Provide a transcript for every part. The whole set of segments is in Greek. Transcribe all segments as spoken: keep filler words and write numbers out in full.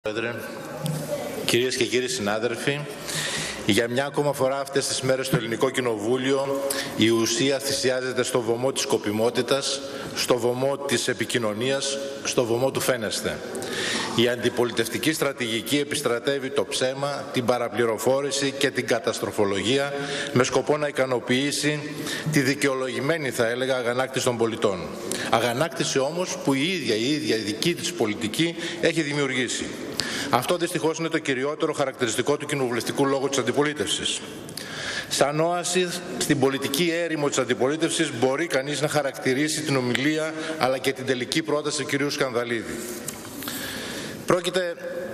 Πρόεδρε, κυρίες και κύριοι συνάδελφοι, για μια ακόμα φορά αυτές τις μέρες στο Ελληνικό Κοινοβούλιο η ουσία θυσιάζεται στο βωμό της σκοπιμότητας, στο βωμό της επικοινωνίας, στο βωμό του φαίνεστε. Η αντιπολιτευτική στρατηγική επιστρατεύει το ψέμα, την παραπληροφόρηση και την καταστροφολογία με σκοπό να ικανοποιήσει τη δικαιολογημένη, θα έλεγα, αγανάκτηση των πολιτών. Αγανάκτηση όμως που η ίδια η ίδια η δική της πολιτική έχει δημιουργήσει. Αυτό δυστυχώς είναι το κυριότερο χαρακτηριστικό του κοινοβουλευτικού λόγου της αντιπολίτευσης. Σαν όαση στην πολιτική έρημο της αντιπολίτευσης μπορεί κανείς να χαρακτηρίσει την ομιλία αλλά και την τελική πρόταση του κυρίου Σκανδαλίδη. Πρόκειται,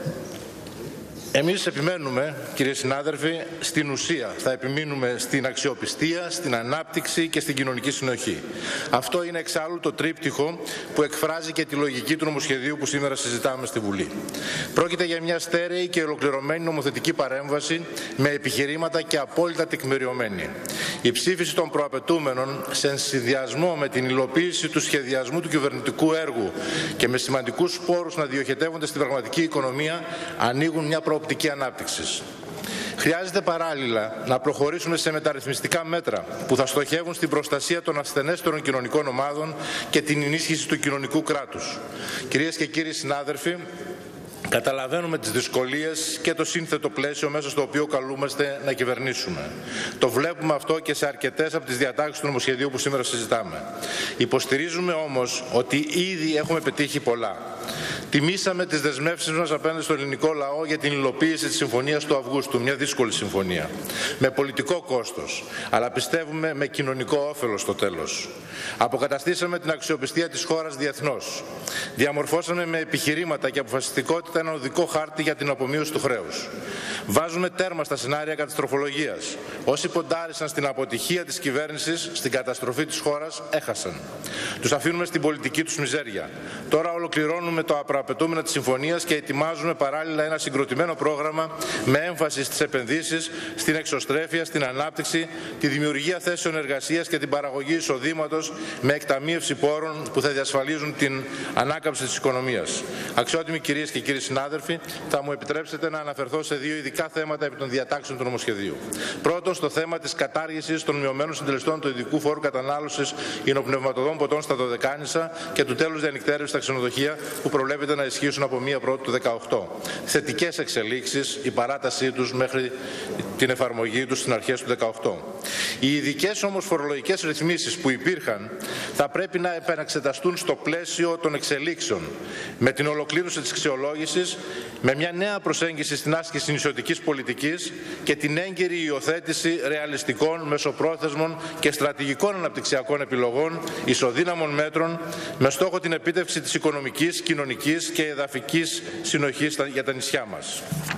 εμείς επιμένουμε, κύριοι συνάδελφοι, στην ουσία. Θα επιμείνουμε στην αξιοπιστία, στην ανάπτυξη και στην κοινωνική συνοχή. Αυτό είναι εξάλλου το τρίπτυχο που εκφράζει και τη λογική του νομοσχεδίου που σήμερα συζητάμε στη Βουλή. Πρόκειται για μια στέρεη και ολοκληρωμένη νομοθετική παρέμβαση με επιχειρήματα και απόλυτα τεκμηριωμένη. Η ψήφιση των προαπαιτούμενων σε συνδυασμό με την υλοποίηση του σχεδιασμού του κυβερνητικού έργου και με σημαντικούς πόρους να διοχετεύονται στην πραγματική οικονομία ανοίγουν μια προοπτική ανάπτυξης. Χρειάζεται παράλληλα να προχωρήσουμε σε μεταρρυθμιστικά μέτρα που θα στοχεύουν στην προστασία των ασθενέστερων κοινωνικών ομάδων και την ενίσχυση του κοινωνικού κράτους. Κυρίες και κύριοι συνάδελφοι, καταλαβαίνουμε τις δυσκολίες και το σύνθετο πλαίσιο μέσα στο οποίο καλούμαστε να κυβερνήσουμε. Το βλέπουμε αυτό και σε αρκετές από τις διατάξεις του νομοσχεδίου που σήμερα συζητάμε. Υποστηρίζουμε όμως ότι ήδη έχουμε πετύχει πολλά. Τιμήσαμε τις δεσμεύσεις μας απέναντι στον ελληνικό λαό για την υλοποίηση της Συμφωνίας του Αυγούστου, μια δύσκολη συμφωνία, με πολιτικό κόστος, αλλά πιστεύουμε με κοινωνικό όφελος στο τέλος. Αποκαταστήσαμε την αξιοπιστία της χώρας διεθνώς. Διαμορφώσαμε με επιχειρήματα και αποφασιστικότητα ένα οδικό χάρτη για την απομείωση του χρέους. Βάζουμε τέρμα στα σενάρια καταστροφολογίας. Όσοι ποντάρισαν στην αποτυχία της κυβέρνησης, στην καταστροφή της χώρας, έχασαν. Τους αφήνουμε στην πολιτική τους μιζέρια. Τώρα ολοκληρώνουμε το απαραίτητο της συμφωνίας και ετοιμάζουμε παράλληλα ένα συγκροτημένο πρόγραμμα με έμφαση στις επενδύσεις, στην εξωστρέφεια, στην ανάπτυξη, τη δημιουργία θέσεων εργασίας και την παραγωγή εισοδήματος με εκταμείευση πόρων που θα διασφαλίζουν την ανάκαμψη της οικονομίας. Αξιότιμοι κυρίες και κύριοι συνάδελφοι, θα μου επιτρέψετε να αναφερθώ σε δύο ειδικά θέματα επί των διατάξεων του νομοσχεδίου. Πρώτον, στο θέμα της κατάργησης των μειωμένων συντελεστών του ειδικού φόρου κατανάλωσης υνοπνευματοδών ποτών στα δωδεκάνησα και του τέλους διανυκτέρευσης στα ξενοδοχεία που προβλέπεται να ισχύσουν από μία Πρώτη του δεκαοκτώ. Θετικές εξελίξεις, η παράτασή τους μέχρι την εφαρμογή τους στις αρχές του δεκαοκτώ. Οι ειδικές όμως φορολογικές ρυθμίσεις που υπήρχαν θα πρέπει να επαναξεταστούν στο πλαίσιο των εξελίξεων, με την ολοκλήρωση της αξιολόγησης, με μια νέα προσέγγιση στην άσκηση νησιωτικής πολιτικής και την έγκαιρη υιοθέτηση ρεαλιστικών, μεσοπρόθεσμων και στρατηγικών αναπτυξιακών επιλογών, ισοδύναμων μέτρων, με στόχο την επίτευξη της οικονομικής, κοινωνικής και εδαφικής συνοχής για τα νησιά μας.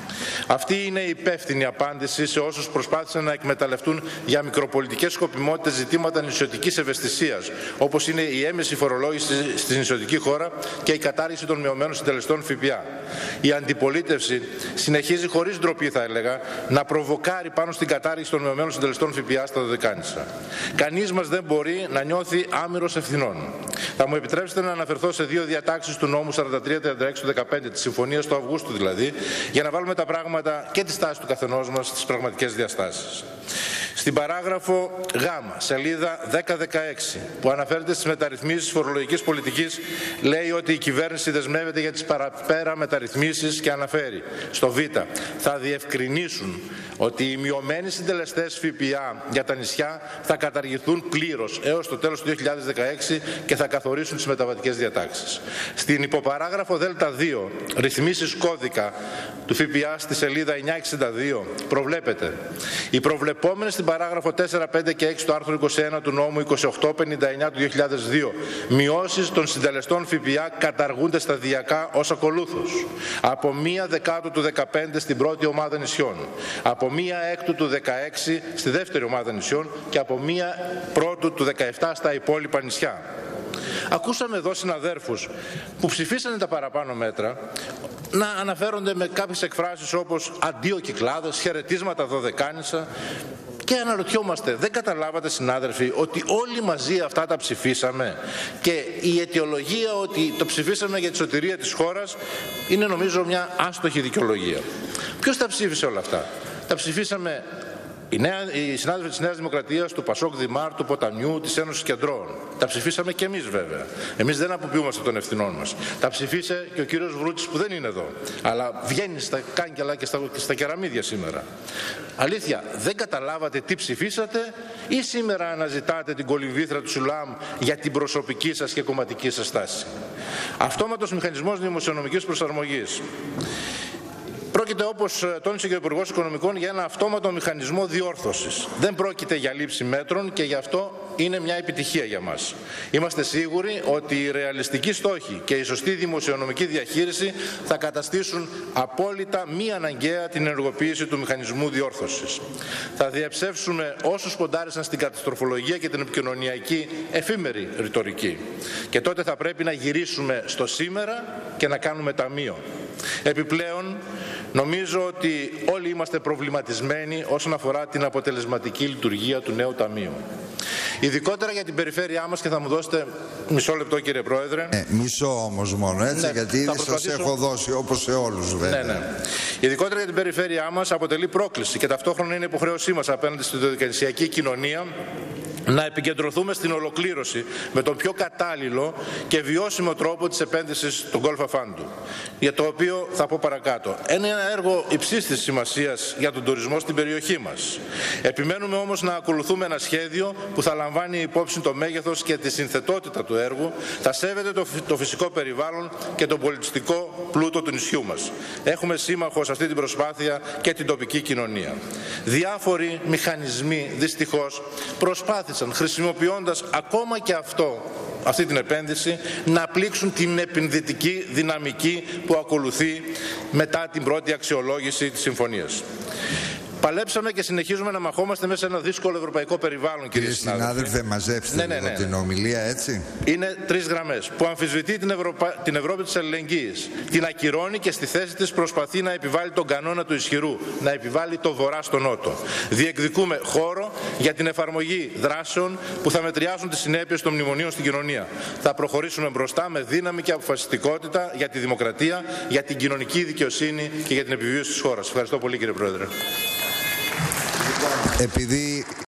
Αυτή είναι η υπεύθυνη απάντηση σε όσους προσπάθησαν να εκμεταλλευτούν για μικροπολιτικές σκοπιμότητες ζητήματα νησιωτικής ευαισθησίας, όπως είναι η έμεση φορολόγηση στη νησιωτική χώρα και η κατάργηση των μειωμένων συντελεστών ΦΠΑ. Η αντιπολίτευση συνεχίζει χωρίς ντροπή, θα έλεγα, να προβοκάρει πάνω στην κατάργηση των μειωμένων συντελεστών ΦΠΑ στα δωδεκάνησα. Κανείς μας δεν μπορεί να νιώθει άμυρος ευθυνών. Θα μου επιτρέψετε να αναφερθώ σε δύο διατάξεις του νόμου σαράντα τρία τριάντα έξι του δεκαπέντε, της Συμφωνίας του Αυγούστου δηλαδή, για να βάλουμε τα πράγματα και τη στάση του καθενός μας στις πραγματικές διαστάσεις. Στην παράγραφο Γ, σελίδα δέκα δεκαέξι, που αναφέρεται στις μεταρρυθμίσεις φορολογικής πολιτικής, λέει ότι η κυβέρνηση δεσμεύεται για τις παραπέρα μεταρρυθμίσεις και αναφέρει στο Β, θα διευκρινίσουν ότι οι μειωμένοι συντελεστές ΦΠΑ για τα νησιά θα καταργηθούν πλήρως έως το τέλος του δύο χιλιάδες δεκαέξι και θα καθορίσουν τις μεταβατικές διατάξεις. Στην υποπαράγραφο Δ δύο, ρυθμίσεις κώδικα του ΦΠΑ στη σελίδα εννιακόσια εξήντα δύο, προβλέπεται οι προβλεπόμενες στην παράγραφο τέσσερα, πέντε και έξι του άρθρου είκοσι ένα του νόμου είκοσι οκτώ πενήντα εννιά του δύο χιλιάδες δύο μειώσεις των συντελεστών ΦΠΑ καταργούνται σταδιακά ως ακολούθως. Από μία Δεκάτου του δεκαπέντε στην πρώτη ομάδα νησιών, από μία Έκτου του δεκαέξι στη δεύτερη ομάδα νησιών και από μία Πρώτου του δεκαεπτά στα υπόλοιπα νησιά. Ακούσαμε εδώ συναδέρφους που ψηφίσανε τα παραπάνω μέτρα να αναφέρονται με κάποιες εκφράσεις όπως αντίο Κυκλάδες, χαιρετίσματα δωδεκάνησα Και αναρωτιόμαστε, δεν καταλάβατε συνάδελφοι ότι όλοι μαζί αυτά τα ψηφίσαμε, και η αιτιολογία ότι το ψηφίσαμε για τη σωτηρία της χώρας είναι νομίζω μια άστοχη δικαιολογία. Ποιος τα ψήφισε όλα αυτά? Τα ψηφίσαμε οι, νέα, οι συνάδελφοι της Νέας Δημοκρατίας, του Πασόκ Δημάρ, του Ποταμιού, της Ένωσης Κεντρών. Τα ψηφίσαμε και εμείς βέβαια. Εμείς δεν αποποιούμαστε των ευθυνών μας. Τα ψηφίσε και ο κύριος Βρούτσης που δεν είναι εδώ, αλλά βγαίνει στα κάγκελα και στα, και στα κεραμίδια σήμερα. Αλήθεια, δεν καταλάβατε τι ψηφίσατε ή σήμερα αναζητάτε την κολυμβήθρα του Σουλάμ για την προσωπική σας και κομματική σας στάση? Αυτόματος μηχανισμός δημοσιονομικής προσαρμογής. Πρόκειται, όπως τόνισε και ο Υπουργός Οικονομικών, για ένα αυτόματο μηχανισμό διόρθωσης. Δεν πρόκειται για λήψη μέτρων και γι' αυτό είναι μια επιτυχία για μας. Είμαστε σίγουροι ότι οι ρεαλιστικοί στόχοι και η σωστή δημοσιονομική διαχείριση θα καταστήσουν απόλυτα μη αναγκαία την ενεργοποίηση του μηχανισμού διόρθωσης. Θα διαψεύσουμε όσους ποντάρισαν στην καταστροφολογία και την επικοινωνιακή εφήμερη ρητορική. Και τότε θα πρέπει να γυρίσουμε στο σήμερα και να κάνουμε ταμείο. Επιπλέον, νομίζω ότι όλοι είμαστε προβληματισμένοι όσον αφορά την αποτελεσματική λειτουργία του νέου ταμείου. Ειδικότερα για την περιφέρειά μας, και θα μου δώσετε μισό λεπτό κύριε Πρόεδρε. Ε, μισό όμως μόνο, έτσι, ναι, γιατί ήδη σας έχω δώσει όπως σε όλους βέβαια. Ναι, ναι. Ειδικότερα για την περιφέρειά μας αποτελεί πρόκληση και ταυτόχρονα είναι υποχρέωσή μας απέναντι στη δωδεκαετιακή κοινωνία να επικεντρωθούμε στην ολοκλήρωση με τον πιο κατάλληλο και βιώσιμο τρόπο της επένδυσης του Γκολφ Αφάντου, για το οποίο θα πω παρακάτω. Είναι ένα έργο υψής της σημασίας για τον τουρισμό στην περιοχή μας. Επιμένουμε όμως να ακολουθούμε ένα σχέδιο που θα λαμβάνει υπόψη το μέγεθος και τη συνθετότητα του έργου, θα σέβεται το, το φυσικό περιβάλλον και τον πολιτιστικό πλούτο του νησιού μας. Έχουμε σύμμαχο σε αυτή την προσπάθεια και την τοπική κοινωνία. Διάφοροι μηχανισμοί δυστυχώς προσπάθησαν, χρησιμοποιώντας ακόμα και αυτό, αυτή την επένδυση, να πλήξουν την επενδυτική δυναμική που ακολουθεί μετά την πρώτη αξιολόγηση της συμφωνίας. Παλέψαμε και συνεχίζουμε να μαχόμαστε μέσα σε ένα δύσκολο ευρωπαϊκό περιβάλλον, κύριε συνάδελφε. Συνάδελφε, μαζέψτε ναι, ναι, ναι. την ομιλία, έτσι. Είναι τρεις γραμμές που αμφισβητεί την, Ευρωπα... την Ευρώπη της αλληλεγγύης. Την ακυρώνει και στη θέση της προσπαθεί να επιβάλλει τον κανόνα του ισχυρού, να επιβάλλει το βορρά στο νότο. Διεκδικούμε χώρο για την εφαρμογή δράσεων που θα μετριάσουν τις συνέπειες των μνημονίων στην κοινωνία. Θα προχωρήσουμε μπροστά με δύναμη και αποφασιστικότητα για τη δημοκρατία, για την κοινωνική δικαιοσύνη και για την επιβίωση της χώρας. Ευχαριστώ πολύ, κύριε Πρόεδρε. Επειδή